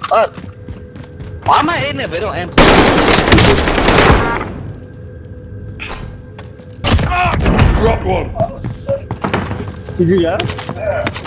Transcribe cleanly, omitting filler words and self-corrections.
Why am I hitting if it don't amp? Drop one. Did you get it?